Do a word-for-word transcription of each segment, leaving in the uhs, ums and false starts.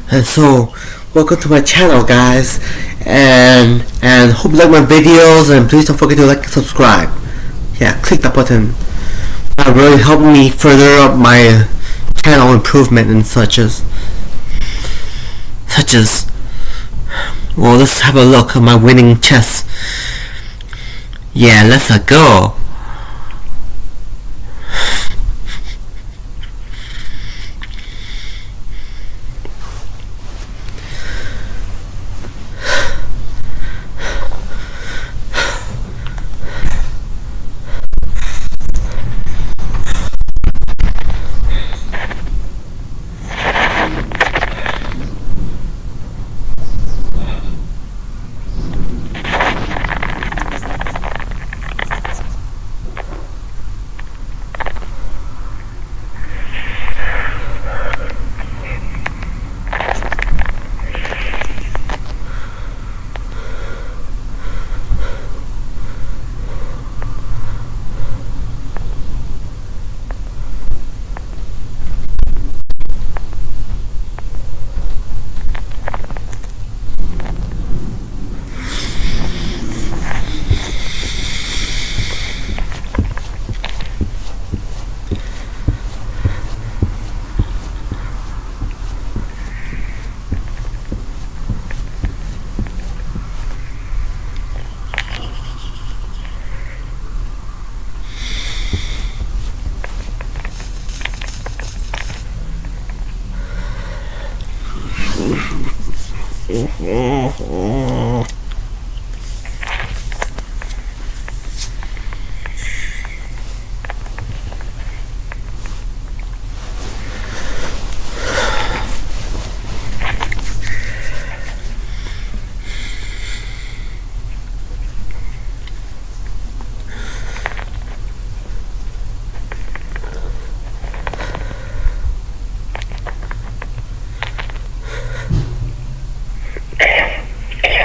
And so, welcome to my channel, guys, and and hope you like my videos, and please don't forget to like and subscribe. Yeah, click that button. That really helped me further up my channel improvement and such as such as. Well, let's have a look at my winning chess. Yeah, let's uh, go. Yeah.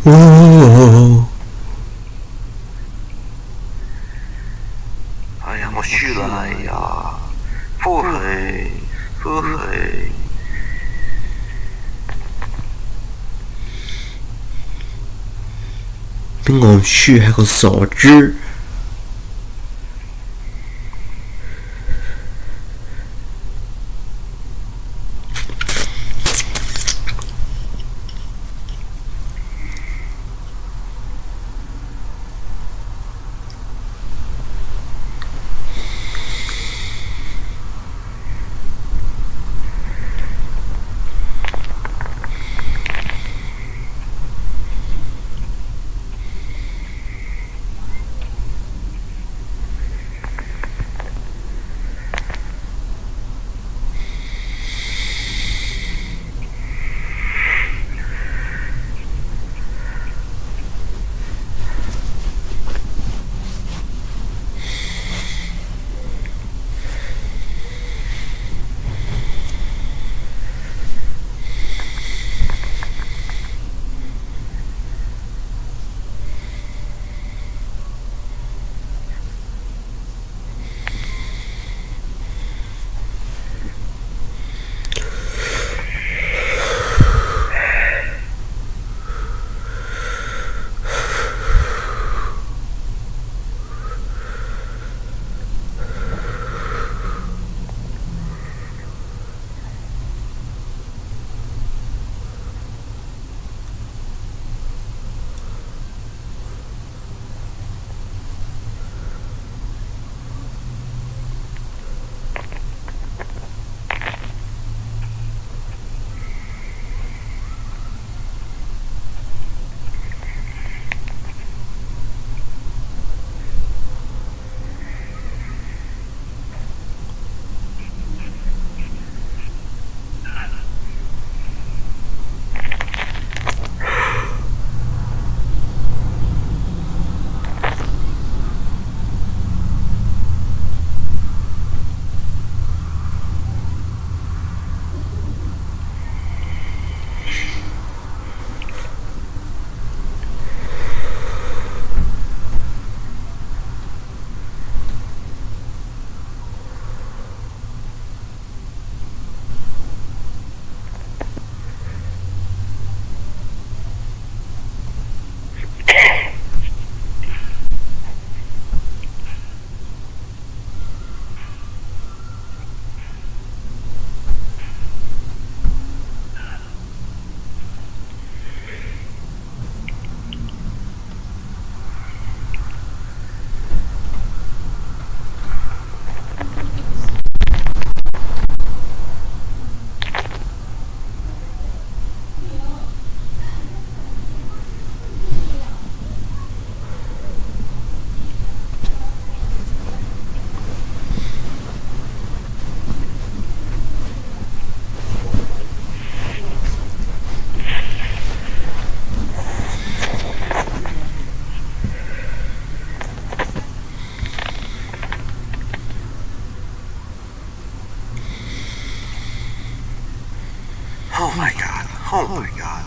哦， 哎呀，我虚了，哎呀，腹黑，腹黑。 邊個咁輸係個傻豬？ Oh my god. Oh my god.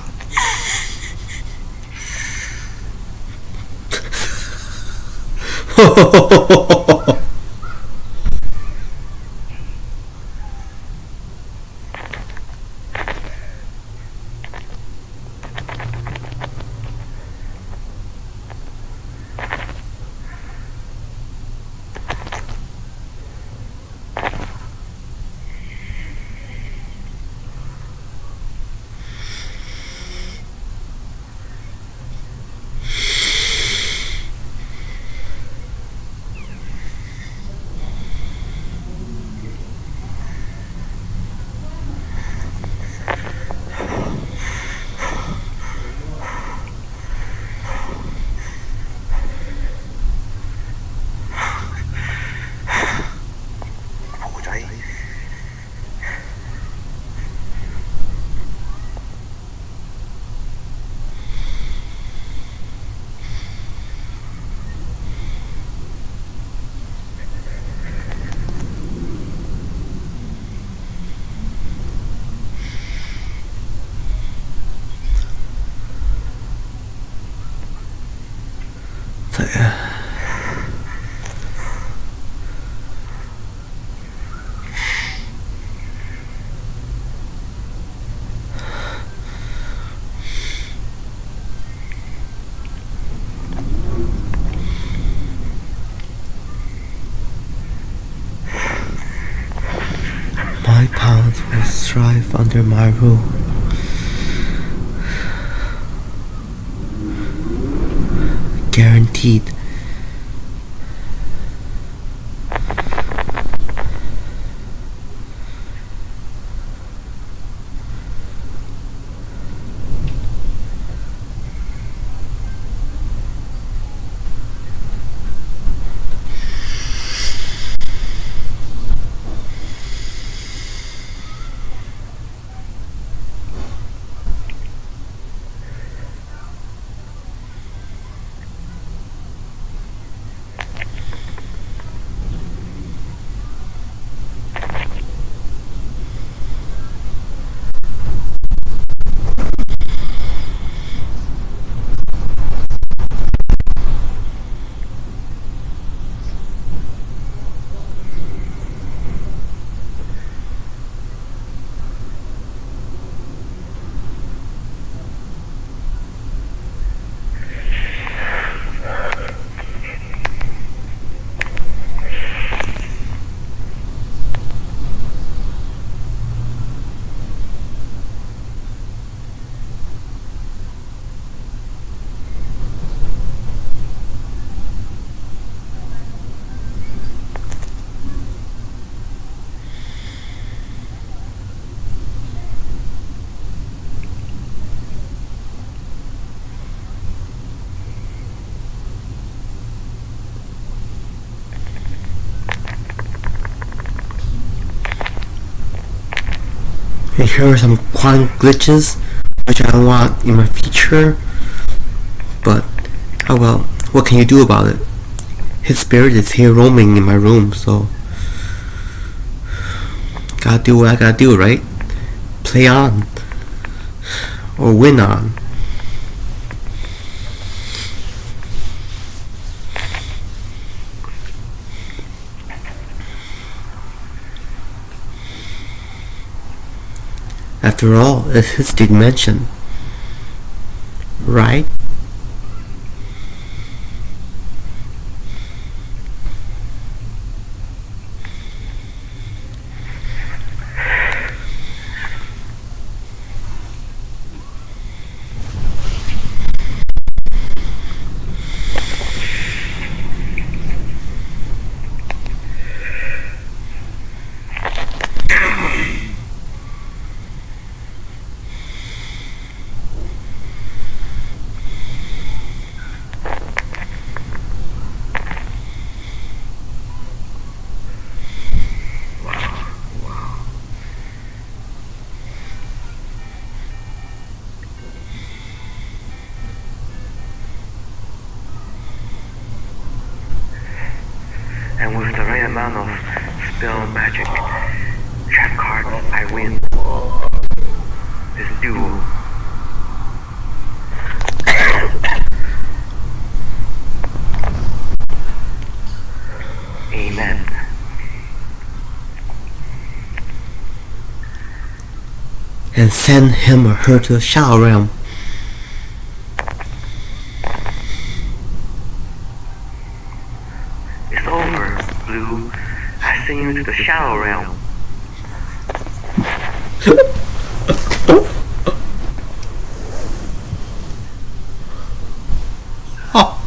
disk drive under my roof. Guaranteed. And here are some quantum glitches which I don't want in my future, but oh well, what can you do about it? His spirit is here roaming in my room, so gotta do what I gotta do, right? Play on, or win on. After all, it's his dimension, right? And with the right amount of spell magic trap cards, I win this duel. Amen. And send him or her to the Shadow Realm. It's over, Blue. I send you to the Shadow Realm. Oh.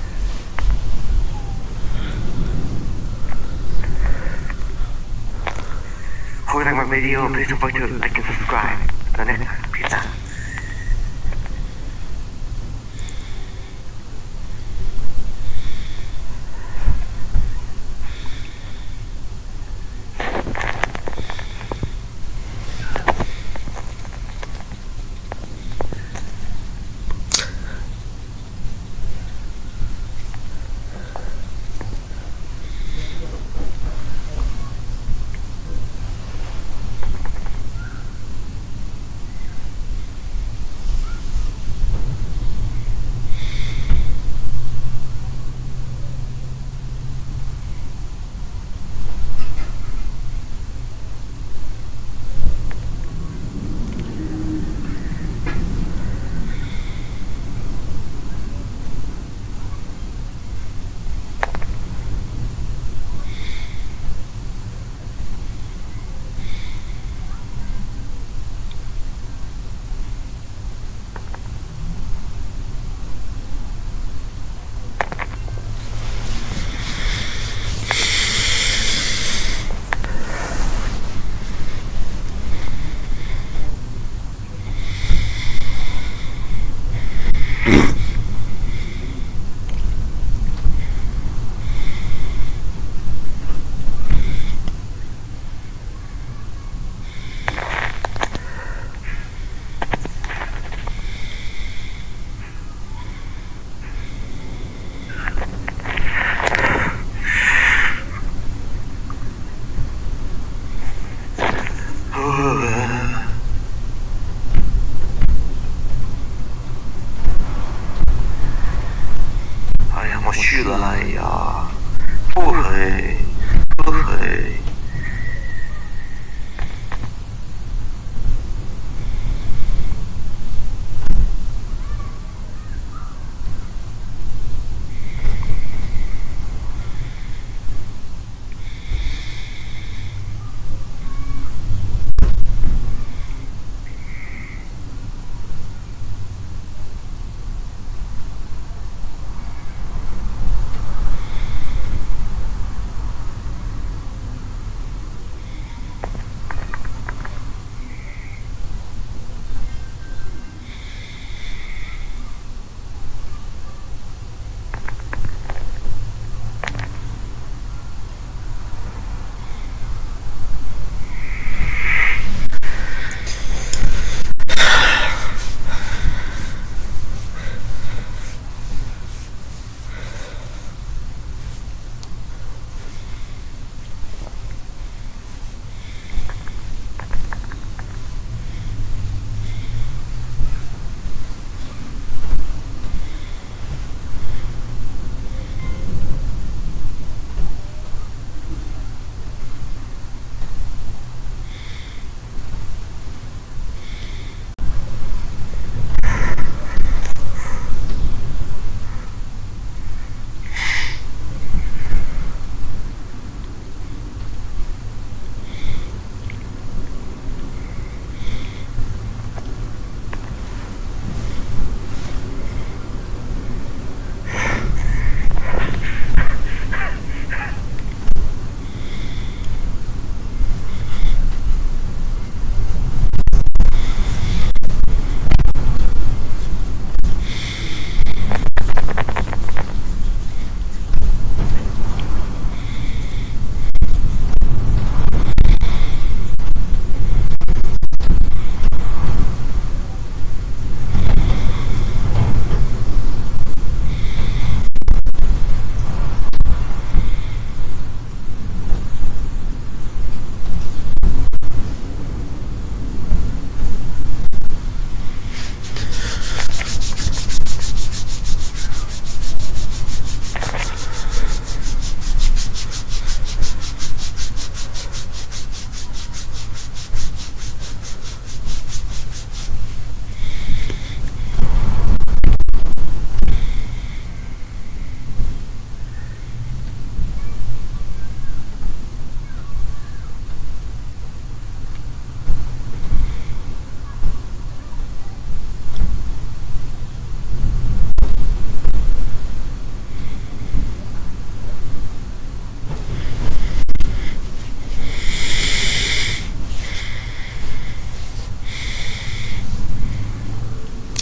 Hope you like my video. Please don't forget to like and subscribe. Until next time, peace out.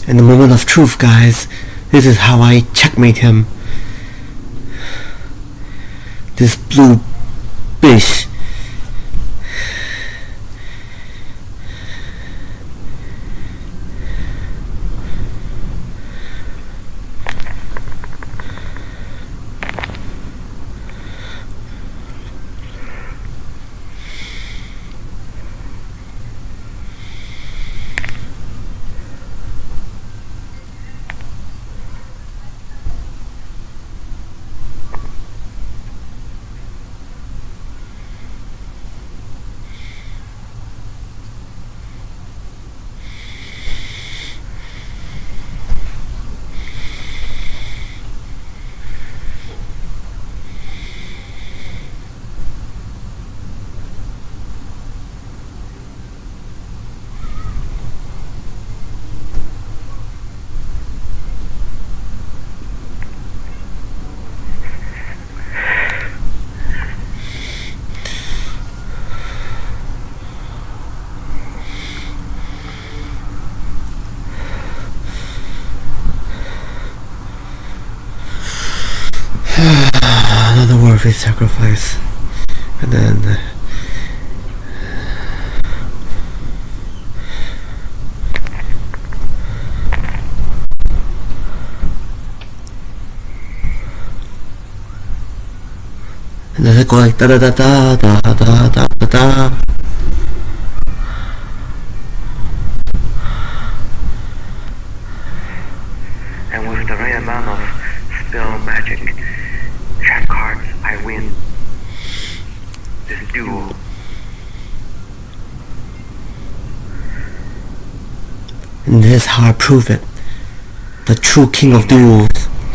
In the moment of truth, guys, this is how I checkmate him. This blue bitch. Another worthy sacrifice, and then uh, and then I go like da da da da da da da da da. And with the right amount of spell magic trap cards, I win this duel. And this is how I prove it. The true king of duels.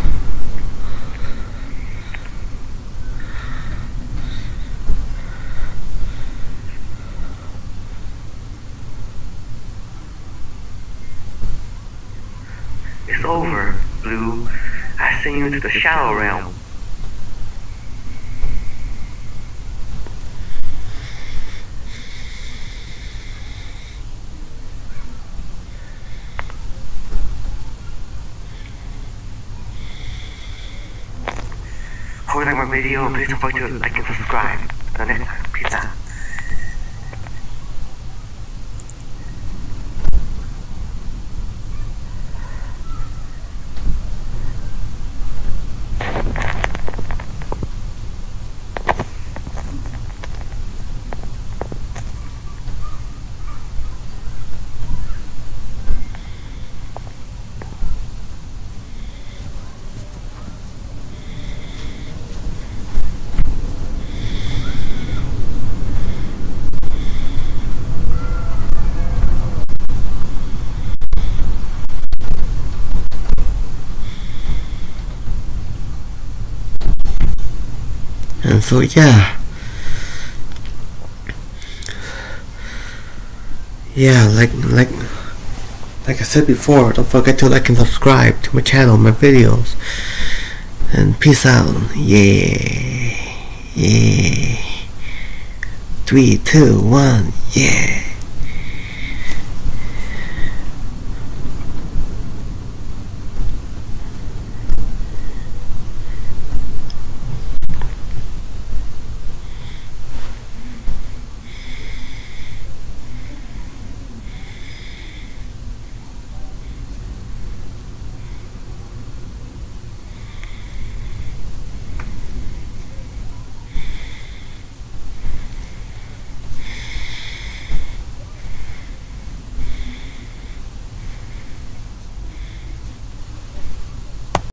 It's over, Blue. I send you to the Shadow Realm. Hope you like my video. Please don't forget to like and subscribe. Until next time, peace out. And so yeah, yeah, like like like I said before, don't forget to like and subscribe to my channel, my videos, and peace out. Yeah, yeah. Three, two, one, yeah.